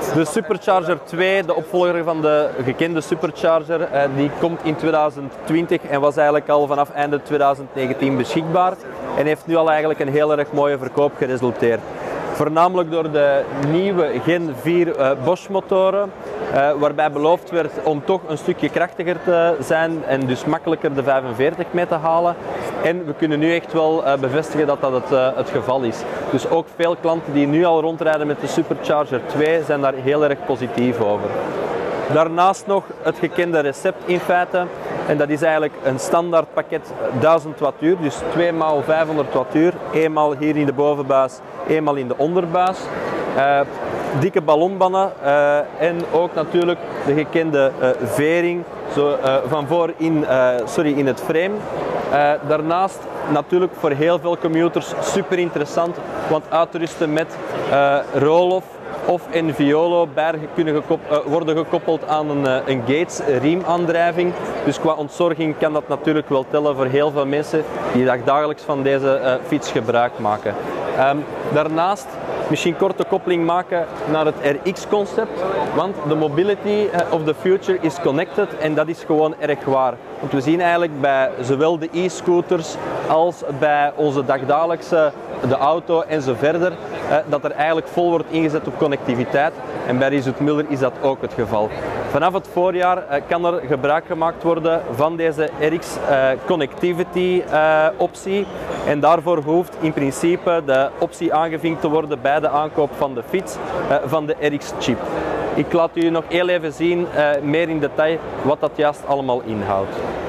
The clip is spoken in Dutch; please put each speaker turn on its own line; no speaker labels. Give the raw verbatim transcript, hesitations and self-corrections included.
De Supercharger twee, de opvolger van de gekende Supercharger, die komt in tweeduizend twintig en was eigenlijk al vanaf einde tweeduizend negentien beschikbaar en heeft nu al eigenlijk een heel erg mooie verkoop geresulteerd. Voornamelijk door de nieuwe Gen vier uh, Bosch motoren, uh, waarbij beloofd werd om toch een stukje krachtiger te zijn en dus makkelijker de vijfenveertig mee te halen. En we kunnen nu echt wel uh, bevestigen dat dat het, uh, het geval is. Dus ook veel klanten die nu al rondrijden met de Supercharger twee zijn daar heel erg positief over. Daarnaast nog het gekende recept in feite. En dat is eigenlijk een standaard pakket duizend wattuur, dus twee maal vijfhonderd wattuur. Eenmaal hier in de bovenbuis, eenmaal in de onderbuis. Uh, dikke ballonbannen uh, en ook natuurlijk de gekende uh, vering zo, uh, van voor in, uh, sorry, in het frame. Uh, daarnaast natuurlijk voor heel veel commuters super interessant, want uit te rusten met uh, roll-off of Enviolo bergen kunnen gekop, uh, worden gekoppeld aan een, uh, een Gates riemaandrijving. Dus qua ontzorging kan dat natuurlijk wel tellen voor heel veel mensen die dagelijks van deze uh, fiets gebruik maken. Um, daarnaast misschien korte koppeling maken naar het R X-concept, want de mobility of the future is connected en dat is gewoon erg waar. Want we zien eigenlijk bij zowel de e-scooters als bij onze dagdagelijkse, de auto en zo verder, dat er eigenlijk vol wordt ingezet op connectiviteit en bij Resolute Miller is dat ook het geval. Vanaf het voorjaar kan er gebruik gemaakt worden van deze R X Connectivity optie en daarvoor hoeft in principe de optie aangevinkt te worden bij de aankoop van de fiets van de R X-chip. Ik laat u nog heel even zien, meer in detail, wat dat juist allemaal inhoudt.